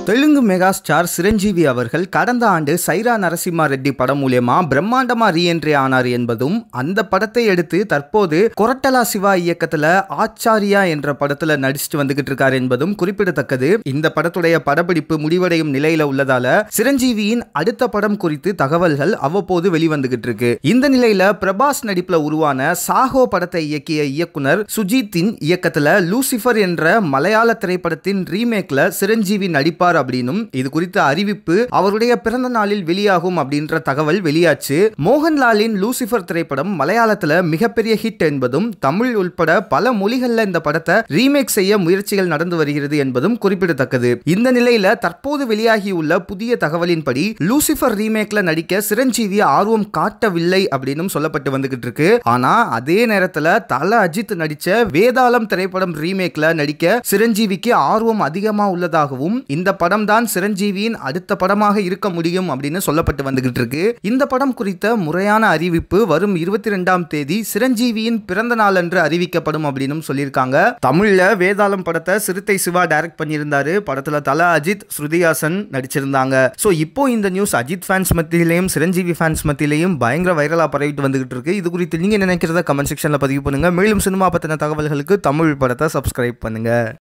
Telugu mega star Chiranjeevi அவர்கள் கடந்த ஆண்டு சைரா நரசிம்மா ரெட்டி படம் மூலமா பிரம்மாண்டமா ரீஎன்ட்ரி ஆனார் என்பதும், அந்த படத்தை எடுத்து தற்போது கொரட்டலா சிவா இயக்கத்துல ஆச்சாரியா என்ற படத்துல நடிச்சுட்டு வந்துகிட்டு இருக்காரு என்பதும் குறிப்பிடத்தக்கது. இந்த படத்துடைய படப்பிடிப்பு முடிவடையும் நிலையில உள்ளதால சிரஞ்சீவியின் அடுத்த படம் குறித்து தகவல்கள் அவ்வப்போது வெளிவந்துகிட்டு இருக்கு. இந்த நிலையில பிரபாஸ் நடிப்புல உருவான சாஹோ படத்தை இயக்கிய இயக்குனர் சுஜித்தின் இயக்கத்துல லூசிபர் என்ற மலையாள திரைப்படத்தின் ரீமேக்ல சிரஞ்சீவி நடிப்பார் அப்படின்னும், இது குறித்த அறிவிப்பு அவருடைய பிறந்த நாளில் வெளியாகும் அப்படின்ற தகவல் வெளியாச்சு. மோகன்லாலின் லூசிபர் திரைப்படம் மலையாளத்துல மிகப்பெரிய ஹிட் என்பதும், தமிழ் உள்பட பல மொழிகள்ல இந்த படத்தை ரீமேக் செய்ய முயற்சிகள் நடந்து வருகிறது என்பதும் குறிப்பிடத்தக்கது. இந்த நிலையில தற்போது வெளியாகியுள்ள புதிய தகவலின்படி லூசிபர் ரீமேக்ல நடிக்க சிரஞ்சீவி ஆர்வம் காட்டவில்லை அப்படின்னு சொல்லப்பட்டு வந்துகிட்டு இருக்கு. ஆனா அதே நேரத்துல தல அஜித் நடிச்ச வேதாளம் திரைப்படம் ரீமேக்ல நடிக்க சிரஞ்சீவிக்கு ஆர்வம் அதிகமா உள்ளதாகவும், இந்த படம் தான் சிரஞ்சீவியின் அடுத்த படமாக இருக்க முடியும் அப்படின்னு சொல்லப்பட்டு வந்துகிட்டு இருக்கு. இந்த படம் குறித்த முறையான அறிவிப்பு வரும் 22ஆம் தேதி சிரஞ்சீவியின் பிறந்த நாள் அன்று அறிவிக்கப்படும் அப்படின்னு சொல்லியிருக்காங்க. தமிழ்ல வேதாளம் படத்தை சிறுத்தை சிவா டைரக்ட் பண்ணியிருந்தாரு. படத்துல தல அஜித், ஸ்ருதிஹாசன் நடிச்சிருந்தாங்க. சோ இப்போ இந்த நியூஸ் அஜித் ஃபேன்ஸ் மத்தியிலையும் சிரஞ்சீவி ஃபேன்ஸ் மத்தியிலையும் பயங்கர வைரலா பரவிட்டு வந்துகிட்டு இருக்கு. இது குறித்து நீங்க நினைக்கிறத கமெண்ட் செக்ஷன்ல பதிவு பண்ணுங்க. மேலும் சினிமா பத்தின தகவல்களுக்கு தமிழ் படத்தை சப்ஸ்கிரைப் பண்ணுங்க.